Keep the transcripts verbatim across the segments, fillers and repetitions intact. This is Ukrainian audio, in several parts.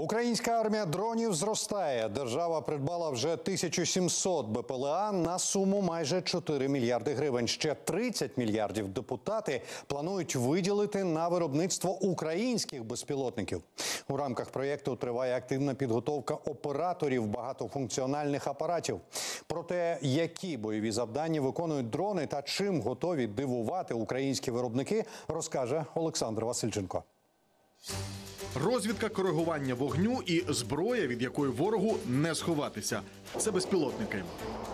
Українська армія дронів зростає. Держава придбала вже тисячу сімсот Б П Л А на суму майже чотири мільярди гривень. Ще тридцять мільярдів депутати планують виділити на виробництво українських безпілотників. У рамках проєкту триває активна підготовка операторів багатофункціональних апаратів. Про те, які бойові завдання виконують дрони та чим готові дивувати українські виробники, розкаже Олександр Васильченко. Розвідка, коригування вогню і зброя, від якої ворогу не сховатися. Це безпілотники.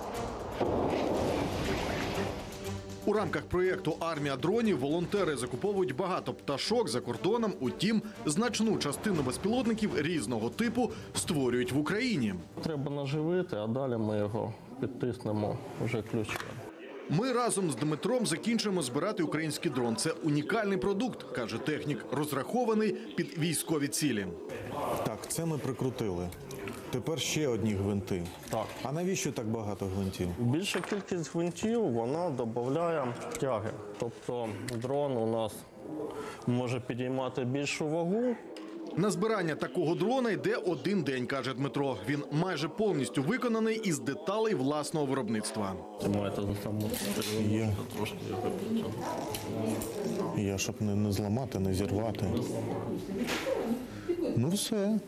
У рамках проєкту «Армія дронів» волонтери закуповують багато пташок за кордоном, утім, значну частину безпілотників різного типу створюють в Україні. Треба наживити, а далі ми його підтиснемо вже ключом. Ми разом з Дмитром закінчимо збирати український дрон. Це унікальний продукт, каже технік, розрахований під військові цілі. Так, це ми прикрутили. Тепер ще одні гвинти. Так. А навіщо так багато гвинтів? Більша кількість гвинтів, вона додає тяги. Тобто дрон у нас може підіймати більшу вагу. На збирання такого дрона йде один день, каже Дмитро. Він майже повністю виконаний із деталей власного виробництва. Тримайте за саму. Я, я щоб не, не зламати, не зірвати. Ну все.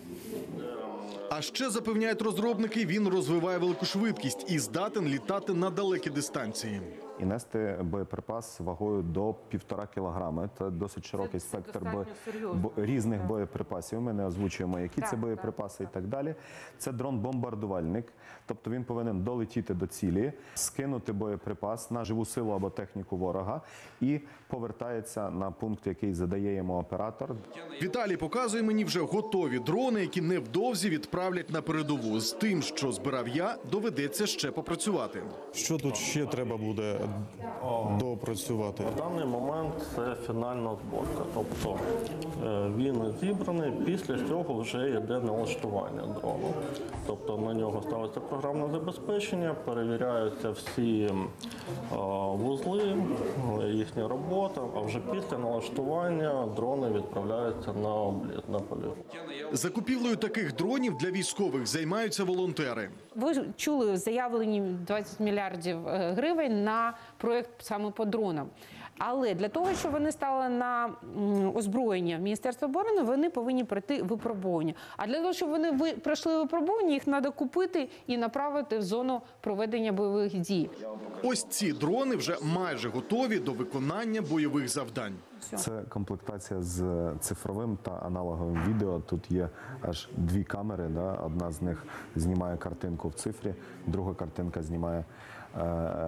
А ще, запевняють розробники, він розвиває велику швидкість і здатен літати на далекі дистанції. І нести боєприпас вагою до півтора кілограми. Це досить широкий це спектр бо... бо... так. різних боєприпасів. Ми не озвучуємо, які Так, це боєприпаси так. і так далі. Це дрон-бомбардувальник. Тобто він повинен долетіти до цілі, скинути боєприпас на живу силу або техніку ворога і повертається на пункт, який задає йому оператор. Віталій показує мені вже готові дрони, які невдовзі відправлять на передову. З тим, що збирав я, доведеться ще попрацювати. Що тут ще треба буде допрацювати? На даний момент це фінальна зборка. Тобто е, він зібраний, після цього вже йде налаштування дрону. Тобто на нього ставиться програмне забезпечення, перевіряються всі е, вузли, їхня робота, а вже після налаштування дрони відправляються на обліт, на полігон. Закупівлею таких дронів для військових займаються волонтери. Ви чули заявлені двадцять мільярдів гривень на проєкт саме по дронам. Але для того, щоб вони стали на озброєння Міністерства оборони, вони повинні пройти випробування. А для того, щоб вони пройшли випробування, їх треба купити і направити в зону проведення бойових дій. Ось ці дрони вже майже готові до виконання бойових завдань. Це комплектація з цифровим та аналоговим відео. Тут є аж дві камери. Да? Одна з них знімає картинку в цифрі, друга картинка знімає е-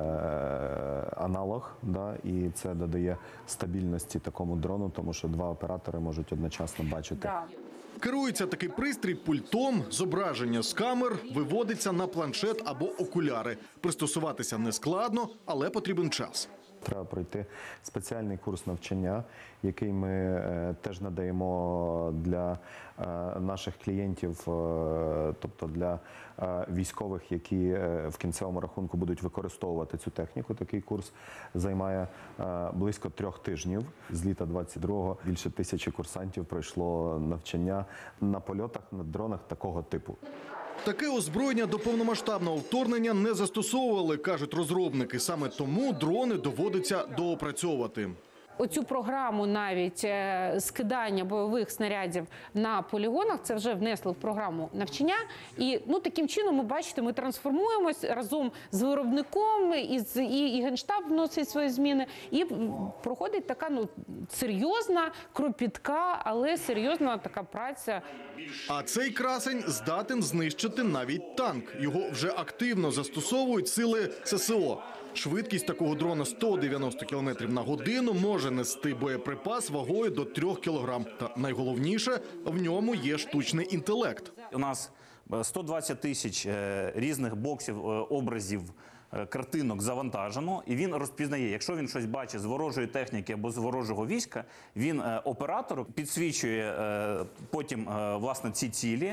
аналог. Да? І це додає стабільності такому дрону, тому що два оператори можуть одночасно бачити. Да. Керується такий пристрій пультом, зображення з камер виводиться на планшет або окуляри. Пристосуватися не складно, але потрібен час. Треба пройти спеціальний курс навчання, який ми е, теж надаємо для е, наших клієнтів, е, тобто для е, військових, які е, в кінцевому рахунку будуть використовувати цю техніку. Такий курс займає е, близько трьох тижнів. З літа двадцять другого більше тисячі курсантів пройшло навчання на польотах на дронах такого типу. Таке озброєння до повномасштабного вторгнення не застосовували, кажуть розробники. Саме тому дрони доводиться доопрацьовувати. Оцю програму навіть скидання бойових снарядів на полігонах, це вже внесли в програму навчання. І ну, таким чином, ми бачите, ми трансформуємось разом з виробником, і, з, і, і Генштаб вносить свої зміни. І проходить така ну, серйозна, кропітка, але серйозна така праця. А цей красень здатен знищити навіть танк. Його вже активно застосовують сили С С О. Швидкість такого дрона сто дев'яносто кілометрів на годину може нести боєприпас вагою до трьох кілограм. Та найголовніше, в ньому є штучний інтелект. У нас сто двадцять тисяч різних боксів, образів, картинок завантажено, і він розпізнає, якщо він щось бачить з ворожої техніки або з ворожого війська, він оператору підсвічує потім власне ці цілі,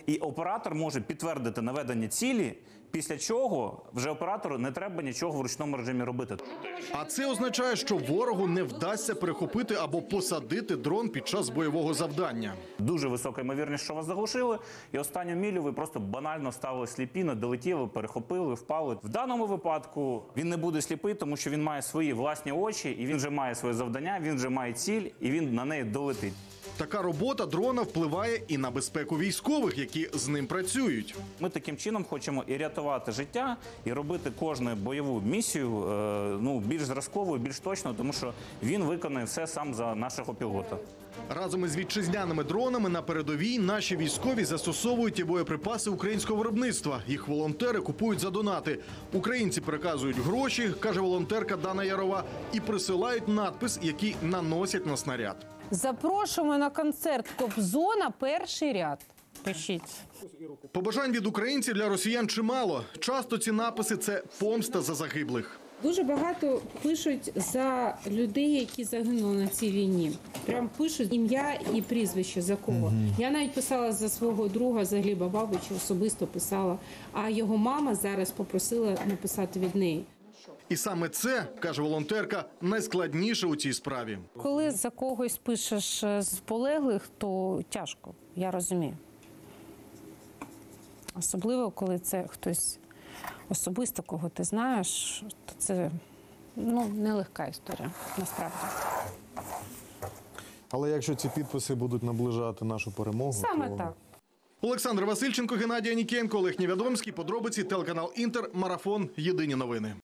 І оператор може підтвердити наведення цілі, після чого вже оператору не треба нічого в ручному режимі робити. А це означає, що ворогу не вдасться перехопити або посадити дрон під час бойового завдання. Дуже висока ймовірність, що вас заглушили, і останню мілю ви просто банально ставили сліпі, не долетіли, перехопили, впали. В даному випадку він не буде сліпий, тому що він має свої власні очі, і він вже має своє завдання, він вже має ціль, і він на неї долетить. Така робота дрона впливає і на безпеку військових, які з ним працюють. Ми таким чином хочемо і рятувати життя, і робити кожну бойову місію е, ну, більш зразковою, більш точно, тому що він виконує все сам за нашого пілота. Разом із вітчизняними дронами на передовій наші військові застосовують і боєприпаси українського виробництва. Їх волонтери купують за донати. Українці переказують гроші, каже волонтерка Дана Ярова, і присилають надпис, який наносять на снаряд. Запрошуємо на концерт Кобзона перший ряд. Пишіть. Побажань від українців для росіян чимало. Часто ці написи – це помста за загиблих. Дуже багато пишуть за людей, які загинули на цій війні. Прям пишуть ім'я і прізвище за кого. Угу. Я навіть писала за свого друга, за Гліба Бабича, особисто писала. А його мама зараз попросила написати від неї. І саме це, каже волонтерка, найскладніше у цій справі. Коли за когось пишеш з полеглих, то тяжко, я розумію. Особливо, коли це хтось особисто, кого ти знаєш, то це ну, нелегка історія, насправді. Але якщо ці підписи будуть наближати нашу перемогу, Саме то... так. Олександр Васильченко, Геннадій Анікієнко, Олег Невідомський. Подробиці, телеканал Інтер, Марафон. Єдині новини.